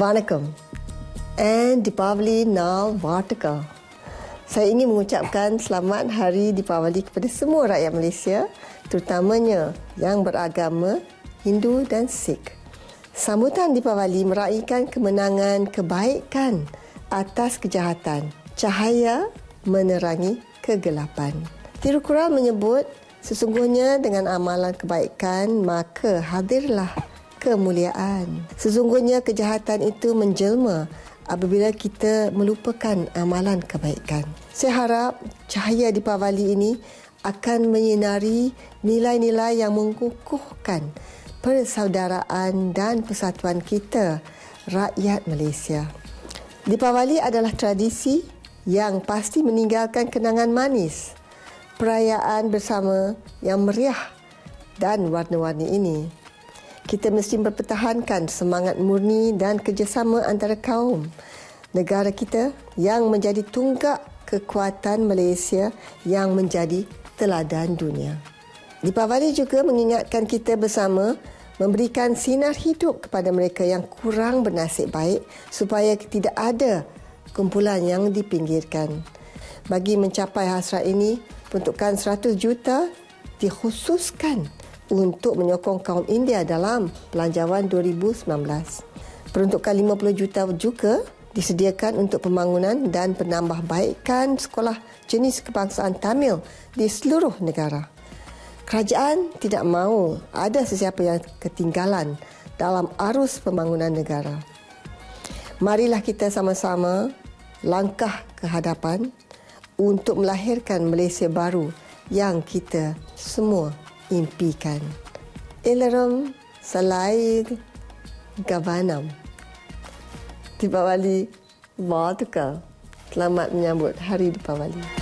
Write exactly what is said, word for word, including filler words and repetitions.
Vanakkam and Deepavali Nal Vartaka. Saya ingin mengucapkan selamat Hari Deepavali kepada semua rakyat Malaysia, terutamanya yang beragama Hindu dan Sikh. Sambutan Deepavali meraihkan kemenangan kebaikan atas kejahatan. Cahaya menerangi kegelapan. Tirukural menyebut, sesungguhnya dengan amalan kebaikan maka hadirlah kemuliaan. Sesungguhnya kejahatan itu menjelma apabila kita melupakan amalan kebaikan. Saya harap cahaya Deepavali ini akan menyinari nilai-nilai yang mengukuhkan persaudaraan dan persatuan kita, rakyat Malaysia. Deepavali adalah tradisi yang pasti meninggalkan kenangan manis, perayaan bersama yang meriah dan warna-warni ini. Kita mesti mempertahankan semangat murni dan kerjasama antara kaum negara kita yang menjadi tunggak kekuatan Malaysia yang menjadi teladan dunia. Deepavali juga mengingatkan kita bersama memberikan sinar hidup kepada mereka yang kurang bernasib baik supaya tidak ada kumpulan yang dipinggirkan. Bagi mencapai hasrat ini, peruntukan seratus juta dikhususkan untuk menyokong kaum India dalam Belanjawan dua ribu sembilan belas. Peruntukan lima puluh juta juga disediakan untuk pembangunan dan penambahbaikan sekolah jenis kebangsaan Tamil di seluruh negara. Kerajaan tidak mahu ada sesiapa yang ketinggalan dalam arus pembangunan negara. Marilah kita sama-sama langkah ke hadapan untuk melahirkan Malaysia baru yang kita semua impikan. Ilaram Salaid Gavanam. Deepavali Vartaka. Selamat menyambut Hari Deepavali.